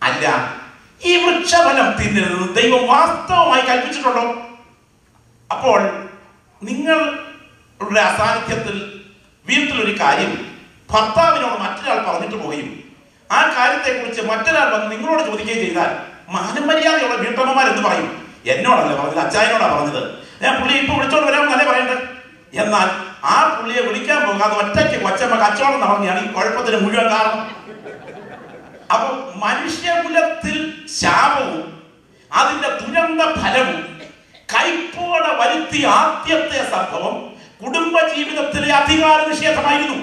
അല്ല, ഈ വൃക്ഷഫലം തിന്നരുത് ദൈവം വാസ്തവമായി കൽപ്പിച്ചിട്ടുണ്ടോ? അപ്പോൾ നിങ്ങളുടെ അസാന്നിധ്യത്തിൽ വീട്ടിലൊരു കാര്യം ഭർത്താവിനോട് മറ്റൊരാൾ പറഞ്ഞിട്ട് പോവുകയും ആ കാര്യത്തെക്കുറിച്ച് മറ്റൊരാൾ വന്ന് നിങ്ങളോട് ചോദിക്കുകയും ചെയ്താൽ മാനമര്യാദയുള്ള വീട്ടമ്മമാർ എന്ത് പറയും? എന്നോടല്ല പറഞ്ഞത്, അച്ചായനോടാ പറഞ്ഞത്. ഞാൻ പുള്ളി ഇപ്പൊ വിളിച്ചോണ്ട് വരാമെന്നല്ലേ പറയണ്ടത്. എന്നാൽ ആ പുള്ളിയെ വിളിക്കാൻ പോകാതെ ഒറ്റയ്ക്ക് കൊച്ചമ്മ കച്ചവടം നടന്നെയാണ് ഈ കുഴപ്പത്തിന് മുഴുവൻ കാരണം. അപ്പൊ മനുഷ്യകുലത്തിൽ ശാപവും അതിന്റെ ദുരന്ത ഫലവും കൈപ്പോടെ വരുത്തിയ ആദ്യത്തെ സംഭവം കുടുംബ ജീവിതത്തിലെ അധികാര നിഷേധമായിരുന്നു.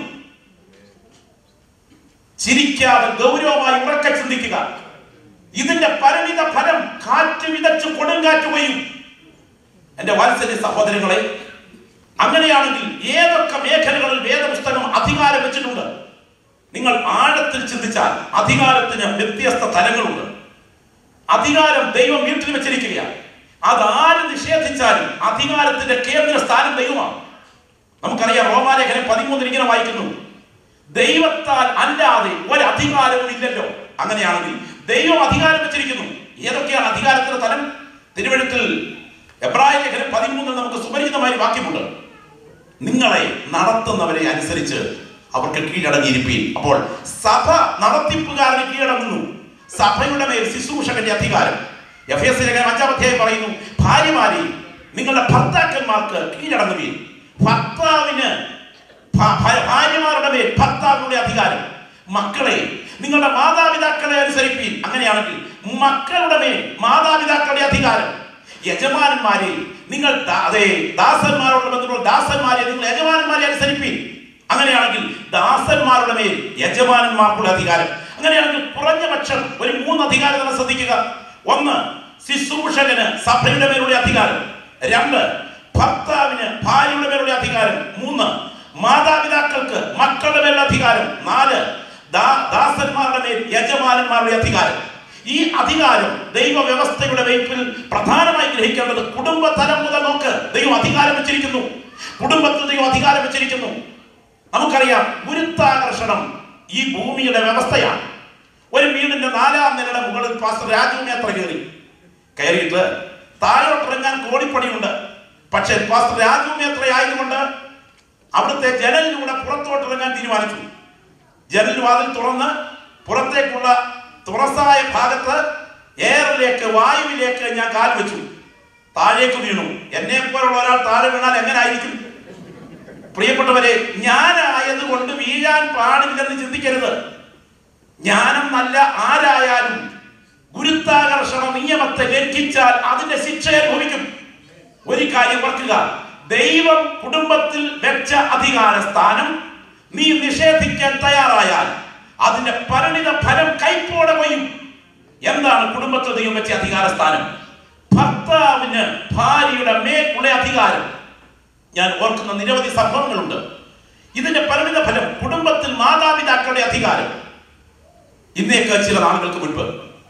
ചിരിക്കാതെ ഗൗരവമായി ഉറക്കെ ചിന്തിക്കുക. ഇതിന്റെ പരിണിത ഫലം കാറ്റ് വിതച്ചു കൊടുങ്കാറ്റ് പെയ്യും. എന്റെ വാത്സല്യ സഹോദരങ്ങളെ, അങ്ങനെയാണെങ്കിൽ ഏതൊക്കെ മേഖലകളിൽ വേദപുസ്തകം അധികാരം വെച്ചിട്ടുണ്ട്? നിങ്ങൾ ആഴത്തിൽ ചിന്തിച്ചാൽ അധികാരത്തിന് വ്യത്യസ്ത തലങ്ങളുണ്ട്. അധികാരം ദൈവം വീട്ടിൽ വെച്ചിരിക്കുകയാണ്. അത് ആര് നിഷേധിച്ചാലും അധികാരത്തിന്റെ കേന്ദ്ര സ്ഥാനം ദൈവമാണ്. നമുക്കറിയാം, റോമാലേഖനം 13 ഇങ്ങനെ വായിക്കുന്നു, ദൈവത്താൽ അല്ലാതെ ഒരധികാരവും ഇല്ലല്ലോ. അങ്ങനെയാണെങ്കിൽ ദൈവം അധികാരം വെച്ചിരിക്കുന്നു. ഏതൊക്കെയാണ് അധികാരത്തിന്റെ തലം? തിരുവെഴുത്തിൽ എബ്രായ ലേഖനം 13 നമുക്ക് സുപരിചിതമായ വാക്യമുണ്ട്, നിങ്ങളെ നടത്തുന്നവരെ അനുസരിച്ച് അവർക്ക് കീഴടങ്ങിയിരിപ്പീൻ. അപ്പോൾ സഭ നടത്തിപ്പുകാരന് കീഴടങ്ങുന്നു. സഭയുടെ മേൽ ശുശ്രൂഷകന്റെ അധികാരം. എഫേസ്യ ലേഖനം 5-ാം അധ്യായം പറയുന്നു, ഭാര്യമാരെ നിങ്ങളുടെ ഭർത്താക്കന്മാർക്ക് കീഴടങ്ങുവീൻ. ഭർത്താവിന് ഭാര്യമാരുടെ മേൽ ഭർത്താവിന്റെ അധികാരം. മക്കളെ നിങ്ങളുടെ മാതാപിതാക്കളെ അനുസരിപ്പീൻ. അങ്ങനെയാണെങ്കിൽ മക്കളുടെ മേൽ മാതാപിതാക്കളുടെ അധികാരം. യജമാനന്മാരെ നിങ്ങൾ ദാസന്മാരോട് ബന്ധപ്പെട്ട ദാസന്മാരെ നിങ്ങൾ യജമാനന്മാരെ അനുസരിപ്പീൻ. അങ്ങനെയാണെങ്കിൽ ദാസന്മാരുടെ മേൽ യജമാനന്മാർക്കുള്ള അധികാരം. അങ്ങനെയാണെങ്കിൽ കുറഞ്ഞ പക്ഷം ഒരു 3 അധികാരം നമ്മൾ ശ്രദ്ധിക്കുക. 1, ശുശ്രൂഷകന് സഭയുടെ മേലുള്ള അധികാരം. 2, ഭർത്താവിന് ഭാര്യയുടെ മേലുള്ള അധികാരം. 3, മാതാപിതാക്കൾക്ക് മക്കളുടെ മേലുള്ള അധികാരം. 4, ദാസന്മാരുടെ മേൽ യജമാനന്മാരുടെ അധികാരം. ഈ അധികാരം ദൈവ വ്യവസ്ഥയുടെ വൈപ്പിൽ പ്രധാനമായി ഗ്രഹിക്കേണ്ടത് കുടുംബതലം മുതൽ നോക്ക്. ദൈവം അധികാരം വെച്ചിരിക്കുന്നു. കുടുംബത്തിൽ ദൈവം അധികാരം വെച്ചിരിക്കുന്നു. നമുക്കറിയാം, ഗുരുത്വാകർഷണം ഈ ഭൂമിയുടെ വ്യവസ്ഥയാണ്. ഒരു വീടിന്റെ 4ാം നിലയുടെ മുകളിൽ പാസ്റ്റർ രാജു മേത്ര കയറിയിട്ട് താഴോട്ടിറങ്ങാൻ കോടിപ്പണിയുണ്ട്. പക്ഷെ പാസ്റ്റർ രാജു മേത്ര ആയതുകൊണ്ട് അവിടുത്തെ ജനലിലൂടെ പുറത്തോട്ടിറങ്ങാൻ തീരുമാനിച്ചു. ജനൽ വാതിൽ തുറന്ന് പുറത്തേക്കുള്ള തുറസായ ഭാഗത്ത് എയറിലേക്ക്, വായുവിലേക്ക് ഞാൻ കാൽ വെച്ചു. താഴേക്ക് വീണു. എന്നെ പോലുള്ള ഒരാൾ താഴെ വീണാൽ എങ്ങനെ ആയിരിക്കും? പ്രിയപ്പെട്ടവരെ, ഞാനായതുകൊണ്ട് വീഴാൻ പാടില്ലെന്ന് ചിന്തിക്കരുത്. ജ്ഞാനം നല്ല ആരായാലും ഗുരുത്വാകർഷണ നിയമത്തെ ലംഘിച്ചാൽ അതിന്റെ ശിക്ഷ അനുഭവിക്കും. ഒരു കാര്യം ഓർക്കുക, ദൈവം കുടുംബത്തിൽ വെച്ച അധികാര സ്ഥാനം നീ നിഷേധിക്കാൻ തയ്യാറായാൽ അതിന്റെ പരിണിത ഫലം കൈപ്പോടെ പോയും. എന്താണ് കുടുംബത്തിൽ ദൈവം വെച്ച അധികാര സ്ഥാനം? ഭർത്താവിന് ഭാര്യയുടെ മേലുള്ള അധികാരം. ഞാൻ ഓർക്കുന്ന നിരവധി സംഭവങ്ങളുണ്ട്. ഇതിന്റെ പരിണിത ഫലം കുടുംബത്തിൽ മാതാപിതാക്കളുടെ അധികാരം. ഇന്നേക്ക് ചില നാളുകൾക്ക് മുൻപ്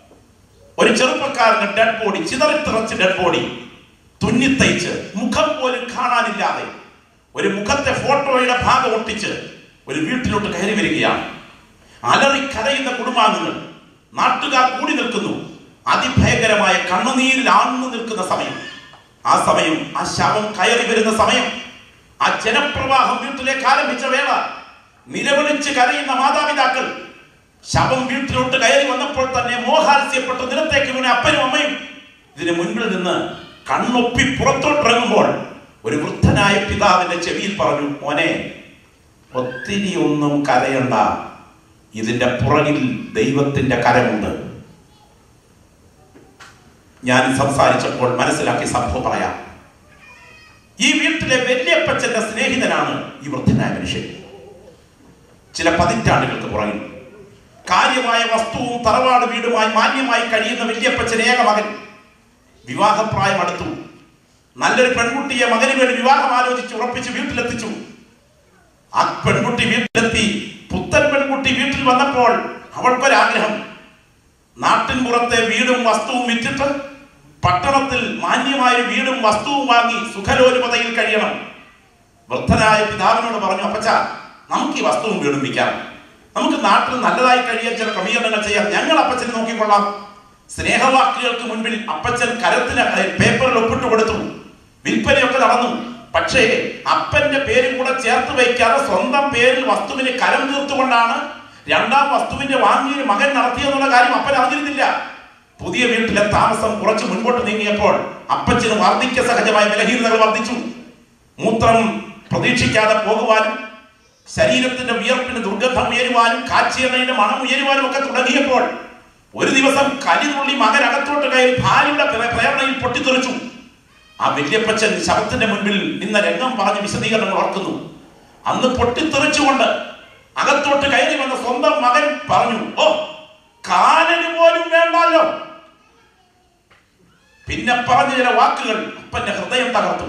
ഒരു ചെറുപ്പക്കാരന്റെ ഡെഡ് ബോഡി, ചിതറിത്തിറച്ച് ഡെഡ് ബോഡി തുന്നിത്തയ്ച്ച് മുഖം പോലും കാണാനില്ലാതെ ഒരു മുഖത്തെ ഫോട്ടോയുടെ ഭാഗം ഒട്ടിച്ച് ഒരു വീട്ടിലോട്ട് കയറി വരികയാണ്. അലറി കരയുന്ന കുടുംബാംഗങ്ങൾ, നാട്ടുകാർ കൂടി നിൽക്കുന്നു. അതിഭയങ്കരമായ കണ്ണുനീരിൽ ആഴ്ന്നു നിൽക്കുന്ന സമയം. ആ സമയം, ആ ശവം കയറി വരുന്ന സമയം, ആ ജനപ്രവാഹം വീട്ടിലേക്ക് ആരംഭിച്ച വേള, നിലവിളിച്ച് കരയുന്ന മാതാപിതാക്കൾ, ശവം വീട്ടിലോട്ട് കയറി വന്നപ്പോൾ തന്നെ മോഹാത്സ്യപ്പെട്ട് നിലത്തേക്ക് വീണ അപ്പനും അമ്മയും. ഇതിന് മുൻപിൽ നിന്ന് കണ്ണൊപ്പി പുറത്തോട്ടിറങ്ങുമ്പോൾ ഒരു വൃദ്ധനായ പിതാവിന്റെ ചെവിയിൽ പറഞ്ഞു, മോനെ, ഒത്തിരി ഒന്നും കരയണ്ട, ഇതിന്റെ പുറകിൽ ദൈവത്തിന്റെ കരമുണ്ട്. ഞാൻ സംസാരിച്ചപ്പോൾ മനസ്സിലാക്കിയ സംഭവം പറയാം. ഈ വീട്ടിലെ വല്യപ്പച്ചന്റെ സ്നേഹിതനാണ് ഈ വൃദ്ധനായ മനുഷ്യൻ. ചില പതിറ്റാണ്ടുകൾക്ക് പുറകിൽ കാര്യമായ വസ്തുവും തറവാട് വീടുമായി മാന്യമായി കഴിയുന്ന വല്യപ്പച്ചൻ ഏക മകൻ. വിവാഹപ്രായം അടുത്തു. നല്ലൊരു പെൺകുട്ടിയെ മകന് വേണ്ടി വിവാഹം ആലോചിച്ച് ഉറപ്പിച്ച് വീട്ടിലെത്തിച്ചു. ആ പെൺകുട്ടി വീട്ടിലെത്തി. പുത്തൻ പെൺകുട്ടി വീട്ടിൽ വന്നപ്പോൾ അവൾക്കൊരാഗ്രഹം, നാട്ടിൻ പുറത്തെ വീടും വസ്തുവും വിറ്റിട്ട് പട്ടണത്തിൽ മാന്യമായ വീടും വസ്തുവും വാങ്ങി സുഖലോലുപതയിൽ കഴിയണം. വൃദ്ധനായ പിതാവിനോട് പറഞ്ഞു, അപ്പച്ച, നമുക്ക് ഈ വസ്തുവും വീടും വിൽക്കാം. നമുക്ക് നാട്ടിൽ നല്ലതായി കഴിയാൻ ചില ക്രമീകരണങ്ങൾ ചെയ്യാം. ഞങ്ങൾ അപ്പച്ചനെ നോക്കിക്കൊള്ളാം. സ്നേഹവാക്കുകൾക്ക് മുൻപിൽ അപ്പച്ചൻ കരത്തിന് പേപ്പറിൽ ഒപ്പിട്ട് കൊടുത്തു. വിൽപ്പനയൊക്കെ നടന്നു. പക്ഷേ അപ്പന്റെ പേരും കൂടെ ചേർത്ത് വയ്ക്കാതെ സ്വന്തം പേരിൽ വസ്തുവിന് കരം തീർത്തുകൊണ്ടാണ് രണ്ടാം വസ്തുവിന്റെ വാങ്ങിയ മകൻ നടത്തിയെന്നുള്ള കാര്യം അപ്പൻ അറിഞ്ഞിരുന്നില്ല. പുതിയ വീട്ടിലെ താമസം കുറച്ച് മുൻപോട്ട് നീങ്ങിയപ്പോൾ അപ്പച്ചന് വാർദ്ധക്യ സഹജമായ ബലഹീനതകൾ വർദ്ധിച്ചു. മൂത്രം പ്രതീക്ഷിക്കാതെ പോകുവാനും ശരീരത്തിന്റെ വിയർപ്പിന് ദുർഗന്ധം ഉയരുവാനും കാച്ചിയെണ്ണയുടെ മണം ഉയരുവാനും ഒക്കെ തുടങ്ങിയപ്പോൾ ഒരു ദിവസം കലിതുള്ളി മകൻ അകത്തോട്ട് കയറി ഭാര്യയുടെ പ്രേരണയിൽ പൊട്ടിത്തെറിച്ചു. ആ വല്യപ്പച്ചൻ ശവത്തിന്റെ മുൻപിൽ നിന്ന രംഗം പറഞ്ഞ് വിശദീകരണങ്ങൾ ഓർക്കുന്നു. അന്ന് പൊട്ടിത്തെറിച്ചുകൊണ്ട് അകത്തോട്ട് കയറി വന്ന സ്വന്തം മകൻ പറഞ്ഞു, ഓ കാലന് പോലും വേണ്ടല്ലോ. പിന്നെ പറഞ്ഞ ചില വാക്കുകൾ അപ്പന്റെ ഹൃദയം തകർത്തു.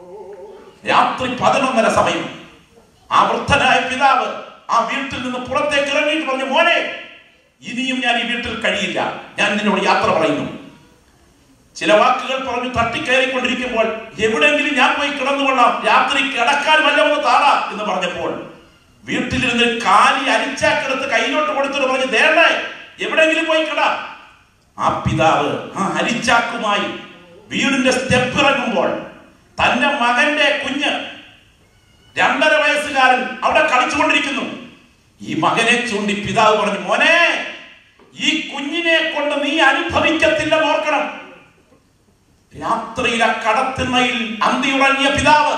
രാത്രി 11:30 സമയം ആ വൃദ്ധനായ പിതാവ് ആ വീട്ടിൽ നിന്ന് പുറത്തേക്ക് ഇറങ്ങിയിട്ട് പറഞ്ഞു, മോനെ ഇനിയും ഞാൻ ഈ വീട്ടിൽ കഴിയില്ല, ഞാൻ നിന്നോട് യാത്ര പറയുന്നു. ചില വാക്കുകൾ പറഞ്ഞു തട്ടിക്കയറിക്കൊണ്ടിരിക്കുമ്പോൾ എവിടെയെങ്കിലും ഞാൻ പോയി കിടന്നുകൊള്ളാം, രാത്രി കിടക്കാൻ വല്ലവന്ന് താടാ എന്ന് പറഞ്ഞപ്പോൾ വീട്ടിലിരുന്ന് കാലി അരിച്ചാക്കെടുത്ത് കയ്യിലോട്ട് കൊടുത്തിട്ട് പറഞ്ഞു, ദേണ്ടേ എവിടെയെങ്കിലും പോയി കിടാ. ആ പിതാവ് ആ അരിച്ചാക്കുമായി വീടിന്റെ സ്റ്റെപ്പ് ഇറങ്ങുമ്പോൾ തന്റെ മകന്റെ കുഞ്ഞ് 2.5 വയസ്സുകാരൻ അവിടെ കളിച്ചുകൊണ്ടിരിക്കുന്നു. ഈ മകനെ ചൂണ്ടി പിതാവ് പറഞ്ഞു, മോനെ ഈ കുഞ്ഞിനെ കൊണ്ട് നീ അനുഭവിക്കത്തില്ലെന്ന് ഓർക്കണം. രാത്രിയിലെ കടത്തിണ്ണയിൽ അന്തിയുറങ്ങിയ പിതാവ്.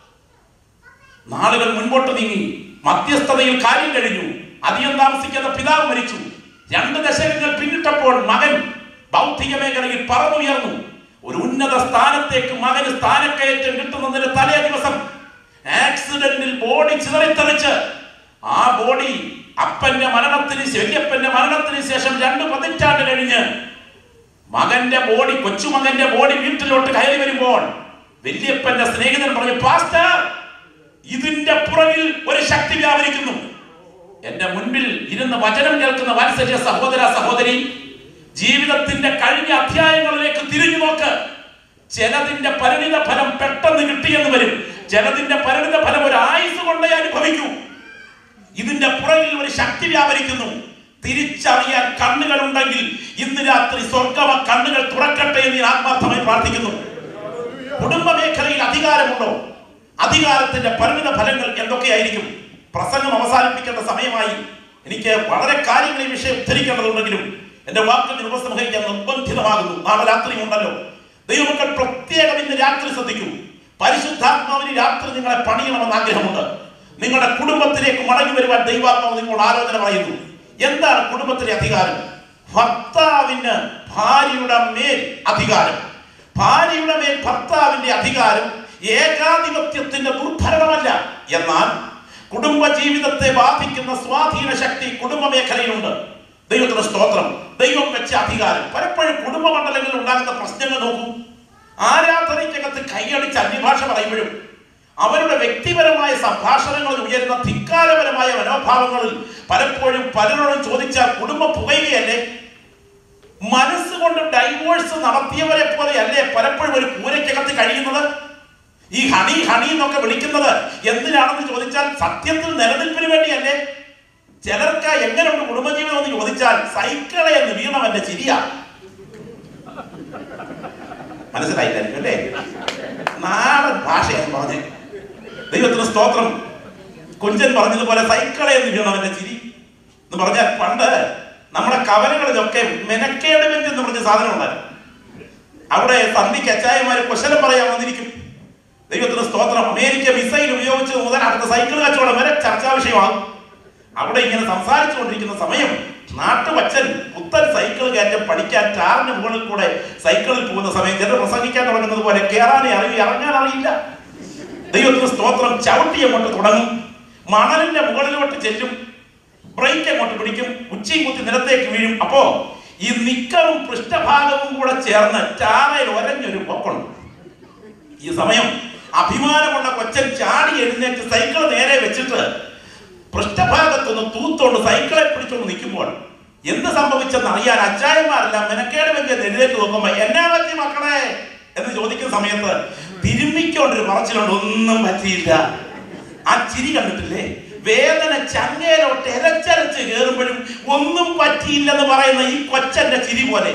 നാളുകൾ മുൻപോട്ട് നീങ്ങി, മധ്യസ്ഥതയിൽ കാര്യം കഴിഞ്ഞു. അധികം താമസിക്കാതെ പിതാവ് മരിച്ചു. 2 ദശകങ്ങൾ പിന്നിട്ടപ്പോൾ മകൻ ഭൗതിക മേഖലയിൽ പറന്നുയർന്നു. ഒരു ഉന്നത സ്ഥാനത്തേക്ക് മകന് സ്ഥാനക്കയറ്റം കിട്ടുന്നതിന് തലേ ദിവസം ആക്സിഡന്റിൽ ബോഡി ചിതറിത്തെറിച്ച് ആ ബോഡി വല്യപ്പന്റെ മരണത്തിന് ശേഷം 2 പതിറ്റാണ്ട് കഴിഞ്ഞ് മകന്റെ ബോഡി, കൊച്ചുമകന്റെ ബോഡി വീട്ടിലോട്ട് കയറി വരുമ്പോൾ വല്യപ്പന്റെ സ്നേഹിതൻ പറഞ്ഞു, പാസ്റ്റർ ഇതിന്റെ പുറകിൽ ഒരു ശക്തി വ്യാപരിക്കുന്നു. എന്റെ മുൻപിൽ ഇരുന്ന് വചനം കേൾക്കുന്ന വാത്സല്യ സഹോദര സഹോദരി, ജീവിതത്തിന്റെ കഴിഞ്ഞ അധ്യായങ്ങളിലേക്ക് തിരിഞ്ഞു നോക്ക്. ചിലതിന്റെ പരിണിത ഫലം പെട്ടെന്ന് കിട്ടിയെന്ന് വരും, ചിലതിന്റെ പരിണിത ഫലം ഒരു ആയുസ് കൊണ്ടേ അനുഭവിക്കൂ. ഇതിന്റെ പുറകിൽ ഒരു ശക്തി വ്യാപരിക്കുന്നു. തിരിച്ചറിയാൻ കണ്ണുകൾ ഉണ്ടെങ്കിൽ ഇന്ന് രാത്രി സ്വർഗമ കണ്ണുകൾ തുറക്കട്ടെ എന്ന് ആത്മാർത്ഥമായി പ്രാർത്ഥിക്കുന്നു. കുടുംബ മേഖലയിൽ അധികാരമുണ്ടോ? അധികാരത്തിന്റെ പരിണിത ഫലങ്ങൾ എന്തൊക്കെയായിരിക്കും? പ്രസംഗം അവസാനിപ്പിക്കേണ്ട സമയമായി. എനിക്ക് വളരെ കാര്യങ്ങൾ ഈ വിഷയം ഉദ്ധരിക്കേണ്ടതുണ്ടെങ്കിലും എന്റെ വാക്കുകൾ ഉപസംഹരിക്കാൻ നിർബന്ധിതമാകുന്നു. നാളെ രാത്രി ഉണ്ടല്ലോ. ദൈവമക്കൾ പ്രത്യേകം ഇന്ന് രാത്രി ശ്രദ്ധിക്കൂ. പരിശുദ്ധാത്മാവിന് രാത്രി നിങ്ങളെ പണിയണമെന്ന് ആഗ്രഹമുണ്ട്. നിങ്ങളുടെ കുടുംബത്തിലേക്ക് മടങ്ങി വരുവാൻ ദൈവാത്മാവ് നിങ്ങളോട് ആലോചന പറയുന്നു. എന്താണ് കുടുംബത്തിലെ അധികാരം? ഭർത്താവിന് ഭാര്യയുടെ മേൽ അധികാരം, ഭാര്യയുടെ മേൽ ഭർത്താവിന്റെ അധികാരം ഏകാധിപത്യത്തിന്റെ ദുർഭരണമല്ല. എന്നാൽ കുടുംബ ജീവിതത്തെ ബാധിക്കുന്ന സ്വാധീന ശക്തി കുടുംബ മേഖലയിലുണ്ട്. ദൈവത്തിന് സ്തോത്രം. ദൈവം വെച്ച അധികാരം പലപ്പോഴും കുടുംബ മണ്ഡലങ്ങളിൽ ഉണ്ടാകുന്ന പ്രശ്നങ്ങൾ നോക്കൂ. ആരാധനയ്ക്കകത്ത് കൈയടിച്ച് അന്യഭാഷ പറയുമ്പോഴും അവരുടെ വ്യക്തിപരമായ സംഭാഷണങ്ങളിൽ ഉയരുന്ന ധിക്കാരപരമായ മനോഭാവങ്ങളിൽ പലപ്പോഴും പലരോടും ചോദിച്ചാൽ കുടുംബം പുകയുകയല്ലേ? മനസ്സുകൊണ്ട് ഡൈവോഴ്സ് നടത്തിയവരെ പോലെയല്ലേ പലപ്പോഴും ഒരു കൂരയ്ക്കകത്ത് കഴിയുന്നത്? ഈ ഹണി ഹണി എന്നൊക്കെ വിളിക്കുന്നത് എന്തിനാണെന്ന് ചോദിച്ചാൽ സത്യത്തിൽ നിലനിൽപ്പിന് വേണ്ടിയല്ലേ? ചിലർക്ക് എങ്ങനെയുണ്ട് കുടുംബജീവിതം എന്ന് ചോദിച്ചാൽ സൈക്കിളെ എന്ന് വീണവന്റെ ചിരിയ. മനസ്സിലായില്ലായിരിക്കും അല്ലേ? നാടൻ ഭാഷയെന്ന് പറഞ്ഞേ. ദൈവത്തിന് സ്തോത്രം. കുഞ്ചൻ പറഞ്ഞതുപോലെ സൈക്കിളെ എന്ന് വീണവന്റെ ചിരി എന്ന് പറഞ്ഞാൽ പണ്ട് നമ്മുടെ കവലകളിലൊക്കെ മെനക്കേട് ബെഞ്ച് എന്ന് പറഞ്ഞ സാധനം ഉണ്ടായിരുന്നു. അവിടെ സന്ധിക്ക് അച്ചായമാര് കുശലം പറയാൻ വന്നിരിക്കും. ദൈവത്തിന് സ്തോത്രം. അമേരിക്ക മിസൈൽ ഉപയോഗിച്ചത് മുതൽ അടുത്ത സൈക്കിൾ കച്ചവടം വരെ ചർച്ചാ വിഷയമാകും. അവിടെ ഇങ്ങനെ സംസാരിച്ചു കൊണ്ടിരിക്കുന്ന സമയം നാട്ടുവച്ചൻ പുത്തൻ സൈക്കിൾ കയറ്റം പഠിക്കാൻ ടാറിന് മുകളിൽ കൂടെ സൈക്കിളിൽ പോകുന്ന സമയം ചിലർ പ്രസംഗിക്കാൻ തുടങ്ങുന്നത് പോലെ കയറാനേ അറിയില്ല, ഇറങ്ങാൻ അറിയില്ല. ദൈവത്തിന് സ്തോത്രം. ചവിട്ടി അങ്ങോട്ട് തുടങ്ങും, മണലിന്റെ മുകളിലോട്ട് ചെല്ലും, ബ്രേക്ക് അങ്ങോട്ട് പിടിക്കും, ഉച്ചയും കുത്തി നിലത്തേക്ക് വീഴും. അപ്പോ ഈ നിക്കറും പൃഷ്ഠഭാഗവും കൂടെ ചേർന്ന് ടാറയിൽ ഒരഞ്ഞൊരു പോക്കുണ്ട്. ഈ സമയം അഭിമാനമുള്ള കൊച്ചൻ ചാടി എഴുന്നേറ്റ് സൈക്കിൾ നേരെ വെച്ചിട്ട് പൃഷ്ഠഭാഗത്തൊന്ന് തൂത്തോണ്ട് സൈക്കിളെ പിടിച്ചോണ്ട് നിൽക്കുമ്പോൾ എന്ത് സംഭവിച്ചെന്ന് അറിയാൻ അച്ചായന്മാരെല്ലാം മെനക്കേട് വെച്ച് എഴുന്നേറ്റ് നോക്കുമ്പോ എന്നാ പറ്റി മക്കളെ എന്ന് ചോദിക്കുന്ന സമയത്ത് തിരുമ്മിക്കൊണ്ടൊരു പറച്ചിലുണ്ട്, ഒന്നും പറ്റിയില്ല. ആ ചിരി കണ്ടിട്ടില്ലേ? വേദന ചങ്ങയിലോട്ട് എരച്ചരച്ച് കയറുമ്പോഴും ഒന്നും പറ്റിയില്ലെന്ന് പറയുന്ന ഈ കൊച്ചന്റെ ചിരി പോലെ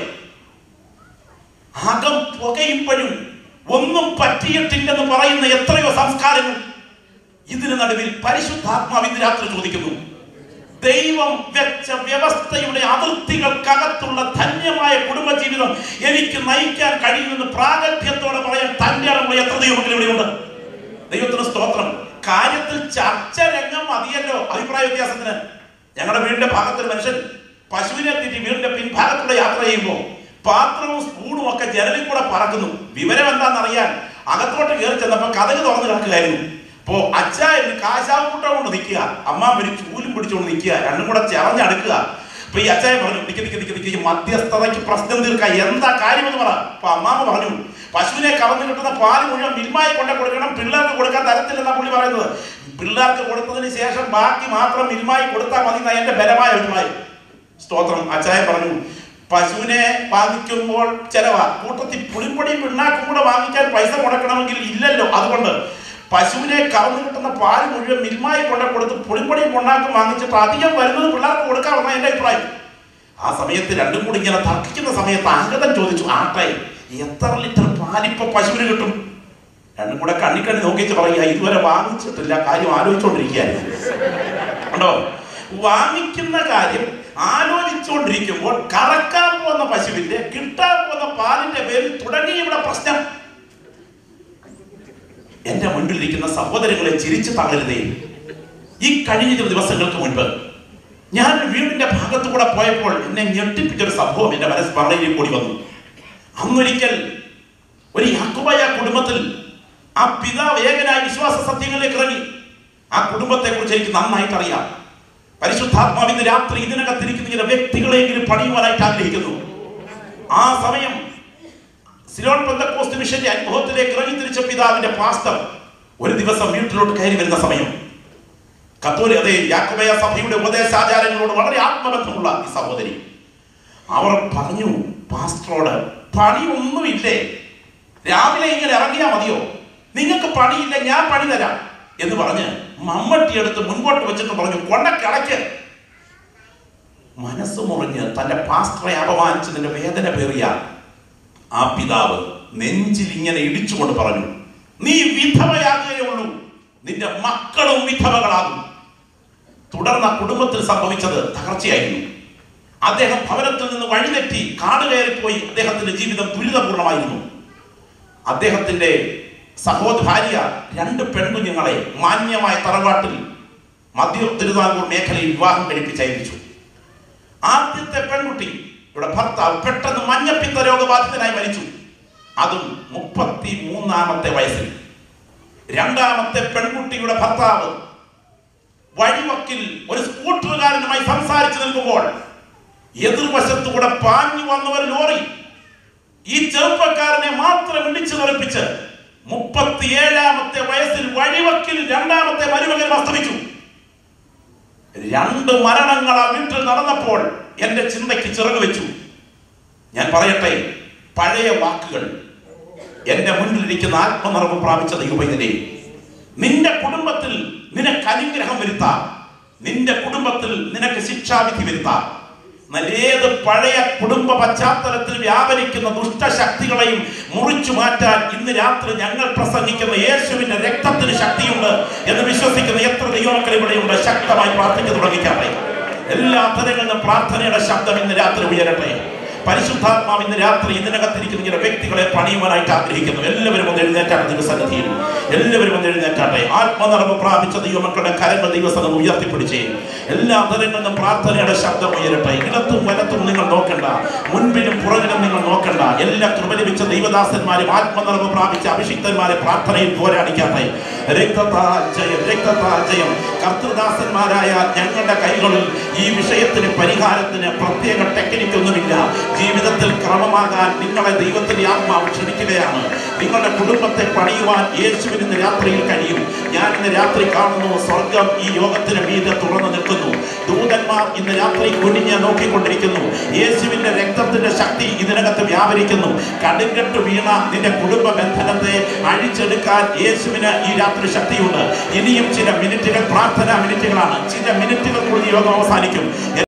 അകം പുകയുമ്പോഴും ഒന്നും പറ്റിയിട്ടില്ലെന്ന് പറയുന്ന എത്രയോ സംസ്കാരങ്ങൾ. ഇതിന് നടുവിൽ പരിശുദ്ധാത്മാവ് ഇന്ന് രാത്രി ചോദിക്കുന്നു, ദൈവം വെച്ച വ്യവസ്ഥയുടെ അതിർത്തികൾക്കകത്തുള്ള ധന്യമായ കുടുംബജീവിതം എനിക്ക് നയിക്കാൻ കഴിയുമെന്ന് പ്രാഗൽഭ്യത്തോടെ പറയാൻ തന്റെ അറിവ് എത്ര ദൈവങ്ങൾ ഇവിടെയുണ്ട്. ദൈവത്തിന് സ്തോത്രം. കാര്യത്തിൽ ചർച്ച രംഗം മതിയല്ലോ അഭിപ്രായ വ്യത്യാസത്തിന്. ഞങ്ങളുടെ വീടിന്റെ ഭാഗത്തൊരു മനുഷ്യൻ പശുവിനെ എത്തിയിട്ട് വീടിന്റെ പിൻഭാഗത്തൂടെ യാത്ര ചെയ്യുമ്പോൾ പാത്രവും സ്പൂണും ഒക്കെ ജനലിൽ കൂടെ പറക്കുന്നു. വിവരം എന്താണെന്നറിയാൻ അകത്തോട്ട് കയറി ചെന്നപ്പോ കഥക് തുറന്നു കിടക്കുകയായിരുന്നു. അപ്പോ അച്ചായന് കാശാവ് കൂട്ടം കൊണ്ട് നിൽക്കുക, അമ്മ ഒരു ചൂലും പിടിച്ചുകൊണ്ട് നിൽക്കുക, രണ്ടും കൂടെ ചെറഞ്ഞടുക്കുക. അപ്പൊ ഈ അച്ചായൻ പറഞ്ഞു, നിക്ക് മധ്യസ്ഥതയ്ക്ക് പ്രശ്നം തീർക്കുക, എന്താ കാര്യമെന്ന് പറ. അപ്പൊ അമ്മാമ്മ പറഞ്ഞു, പശുവിനെ കറന്നു കിട്ടുന്ന പാല് മുഴുവൻ മിൽമായി കൊണ്ട് കൊടുക്കണം, പിള്ളേർക്ക് കൊടുക്കാൻ തരത്തില്ലെന്നാ പുള്ളി പറയുന്നത്. പിള്ളേർക്ക് കൊടുത്തതിന് ശേഷം ബാക്കി മാത്രം മിൽമായി കൊടുത്താൽ മതി എന്നാ എന്റെ ബലമായ അഭിപ്രായം. സ്തോത്രം. അച്ചായൻ പറഞ്ഞു, പശുവിനെ വാങ്ങിക്കുമ്പോൾ ചെലവാ, കൂട്ടത്തിൽ പുളിപ്പൊടിയും പിണ്ണാക്കും കൂടെ വാങ്ങിക്കാൻ പൈസ മുടക്കണമെങ്കിൽ ഇല്ലല്ലോ. അതുകൊണ്ട് പശുവിനെ കറന്നു കിട്ടുന്ന പാല് മുഴുവൻ മിൽമായി കൊണ്ട് കൊടുത്ത് പുളിപ്പൊടിയും പിണ്ണാക്കും വാങ്ങിച്ചിട്ട് അധികം വരുന്നത് പിള്ളേർക്ക് കൊടുക്കാമെന്ന എന്റെ അഭിപ്രായം. ആ സമയത്ത് രണ്ടും കൂടി ഇങ്ങനെ തർക്കിക്കുന്ന സമയത്ത് അംഗതൻ ചോദിച്ചു, ആട്ടെ എത്ര ലിറ്റർ പാലിപ്പോ പശുവിന് കിട്ടും? രണ്ടും കൂടെ കണ്ണിക്കണ്ണി നോക്കിച്ച് പറയുക, ഇതുവരെ വാങ്ങിച്ചിട്ടില്ല, കാര്യം ആലോചിച്ചുകൊണ്ടിരിക്കുകയായിരുന്നു. കണ്ടോ, വാങ്ങിക്കുന്ന കാര്യം ആലോചിച്ചുകൊണ്ടിരിക്കുമ്പോൾ കറക്കാൻ പോകുന്ന പശുവിന്റെ കിട്ടാൻ പോകുന്ന പാലിന്റെ പേരിൽ തുടങ്ങി ഇവിടെ പ്രശ്നം. എന്റെ മുൻപിലിരിക്കുന്ന സഹോദരങ്ങളെ ചിരിച്ചു തളരുതേ. ഈ കഴിഞ്ഞ ചില ദിവസങ്ങൾക്ക് മുൻപ് ഞാൻ വീടിന്റെ ഭാഗത്തുകൂടെ പോയപ്പോൾ എന്നെ ഞെട്ടിപ്പിച്ചൊരു സംഭവം എന്റെ മനസ്സ് കൂടി വന്നു. അന്നൊരിക്കൽ ഒരു യാക്കോബായ കുടുംബത്തിൽ ആ പിതാവ് ഏകനായ വിശ്വാസ സത്യങ്ങളിലേക്ക് ഇറങ്ങി. ആ കുടുംബത്തെ കുറിച്ച് എനിക്ക് നന്നായിട്ട് അറിയാം. പരിശുദ്ധാത്മാവിന്റെ രാത്രി ഇതിനകത്തിരിക്കുന്ന ചില വ്യക്തികളെങ്കിലും പണിയുവാനായിട്ട് ആഗ്രഹിക്കുന്നു. ആ സമയം സിലോൺ പെന്തക്കോസ്ത് മിഷന്റെ അനുഭവത്തിലേക്ക് ഇറങ്ങി തിരിച്ച പിതാവിന്റെ പാസ്റ്റർ ഒരു ദിവസം വീട്ടിലോട്ട് കയറി വരുന്ന സമയം യാക്കോബായ സഭയുടെ ഉപദേശാചാരങ്ങളോട് വളരെ ആത്മബന്ധമുള്ള ഈ സഹോദരി അവർ പറഞ്ഞു, പാസ്റ്ററോട് പണിയൊന്നുമില്ലേ, രാവിലെ ഇങ്ങനെ ഇറങ്ങിയാ മതിയോ, നിങ്ങൾക്ക് പണിയില്ല, ഞാൻ പണി തരാം എന്ന് പറഞ്ഞ് മമ്മട്ടി എടുത്ത് മുൻപോട്ട് വെച്ചിട്ട് പറഞ്ഞു, കൊണ്ടക്കടയ്ക്ക്. മനസ്സ് മുറിഞ്ഞ് തന്റെ പാസ്റ്ററെ അപമാനിച്ചതിന്റെ വേദന പേറിയ ആ പിതാവ് നെഞ്ചിൽ ഇങ്ങനെ ഇടിച്ചുകൊണ്ട് പറഞ്ഞു, നീ വിധവയാകുകയുള്ളൂ, നിന്റെ മക്കളും വിധവകളാകും. തുടർന്ന് കുടുംബത്തിൽ സംഭവിച്ചത് തകർച്ചയായിരുന്നു. അദ്ദേഹം ഭവനത്തിൽ നിന്ന് വഴിതെറ്റി കാട് കയറിപ്പോയി. അദ്ദേഹത്തിന്റെ ജീവിതം ദുരിതപൂർണമായിരുന്നു. അദ്ദേഹത്തിന്റെ ഭാര്യ 2 പെൺകുഞ്ഞുങ്ങളെ മാന്യമായ തറവാട്ടിൽ മധ്യ തിരുവിതാംകൂർ മേഖലയിൽ വിവാഹം കഴിപ്പിച്ചയച്ചു. ആദ്യത്തെ പെൺകുട്ടി ഇവിടെ ഭർത്താവ് പെട്ടെന്ന് മഞ്ഞപ്പിത്ത രോഗബാധിതനായി മരിച്ചു, അതും 33-ാമത്തെ വയസ്സിൽ. രണ്ടാമത്തെ പെൺകുട്ടിയുടെ ഭർത്താവ് വഴിവക്കിൽ ഒരു സ്കൂട്ടറുകാരനുമായി സംസാരിച്ചു നിൽക്കുമ്പോൾ എതിർവശത്തുകൂടെ പാഞ്ഞു വന്ന ഒരു ലോറി ഈ ചെറുപ്പക്കാരനെ മാത്രം ഇടിച്ചു തെറിപ്പിച്ച് 37-ാമത്തെ വയസ്സിൽ വഴിവക്കിൽ രണ്ടാമത്തെ മരുമകൻ അസ്തമിച്ചു. 2 മരണങ്ങൾ ആ വീട്ടിൽ നടന്നപ്പോൾ എന്റെ ചിന്തയ്ക്ക് ചിറക് വെച്ചു. ഞാൻ പറയട്ടെ, പഴയ വാക്കുകൾ. എന്റെ മുന്നിലിരിക്കുന്ന ആത്മനിറവ് പ്രാപിച്ച ദൈവവൈദ്യനെ, നിന്റെ കുടുംബത്തിൽ നിനക്ക് അനുഗ്രഹം വരുത്താം, നിന്റെ കുടുംബത്തിൽ നിനക്ക് ശിക്ഷാവിധി വരുത്താം. ഏത് പഴയ കുടുംബ പശ്ചാത്തലത്തിൽ വ്യാപരിക്കുന്ന ദുഷ്ടശക്തികളെയും മുറിച്ചു മാറ്റാൻ ഇന്ന് രാത്രി ഞങ്ങൾ പ്രസംഗിക്കുന്ന യേശുവിന്റെ രക്തത്തിന് ശക്തിയുണ്ട് എന്ന് വിശ്വസിക്കുന്ന എത്ര ദൈവമക്കൾ ഇവിടെയുണ്ട്? ശക്തമായി പ്രാർത്ഥിച്ചു തുടങ്ങിക്കാട്ടെ. എല്ലാ തരങ്ങളിലും പ്രാർത്ഥനയുടെ ശബ്ദം ഇന്ന് രാത്രി ഉയരട്ടെ. പരിശുദ്ധാത്മാവ് ഇന്ന് രാത്രി ഇതിനകത്തിരിക്കുന്ന ചില വ്യക്തികളെ പണിയുവാനായിട്ട് ആഗ്രഹിക്കുന്നു. എല്ലാവരും ഒന്ന് എഴുന്നേറ്റാട്ടെ. ദിവസന്നിധിയിൽ എല്ലാവരും ഒന്ന് എഴുന്നേറ്റാട്ടെ. ആത്മനിറവ് പ്രാപിച്ച ദൈവമക്കളുടെ കരങ്ങൾ ദിവസം ഉയർത്തിപ്പിടിച്ചേ. എല്ലാ തരങ്ങളിലും പ്രാർത്ഥനയുടെ ശബ്ദം ഉയരട്ടെ. ഇടത്തും വലത്തും നിങ്ങൾ നോക്കണ്ട, മുൻപിലും പുറകിലും നിങ്ങൾ നോക്കണ്ട. എല്ലാ കൃപ ലഭിച്ച ദൈവദാസന്മാരും ആത്മനിറവ് പ്രാപിച്ച അഭിഷിക്തന്മാരെ പ്രാർത്ഥനയിൽ പോരാടിക്കാട്ടെ. രക്തതാജയം കർത്തൃദാസന്മാരായ ഞങ്ങളുടെ കൈകളിൽ ഈ വിഷയത്തിന് പരിഹാരത്തിന് പ്രത്യേക ടെക്നിക്കൊന്നുമില്ല. ജീവിതത്തിൽ ക്രമമാകാൻ നിങ്ങളെ ദൈവത്തിന്റെ ആത്മാവ് ക്ഷണിക്കുകയാണ്. നിങ്ങളുടെ കുടുംബത്തെ പണിയുവാൻ യേശുവിന് ഇന്ന് രാത്രിയിൽ കഴിയും. ഞാൻ ഇന്ന് രാത്രി കാണുന്നു, സ്വർഗം ഈ യോഗത്തിന് മീതെ തുറന്നു നിൽക്കുന്നു. ദൂതന്മാർ ഇന്ന് രാത്രി കുനിഞ്ഞ് നോക്കിക്കൊണ്ടിരിക്കുന്നു. യേശുവിന്റെ രക്തത്തിന്റെ ശക്തി ഇതിനകത്ത് വ്യാപരിക്കുന്നു. കടുങ്കെട്ട് വീണ നിന്റെ കുടുംബ ബന്ധനത്തെ അഴിച്ചെടുക്കാൻ യേശുവിന് ഈ രാത്രി ശക്തിയുണ്ട്. ഇനിയും ചില മിനിറ്റുകൾ പ്രാർത്ഥനാ മിനിറ്റുകളാണ്. ചില മിനിറ്റുകൾ കൂടി യോഗം അവസാനിക്കും.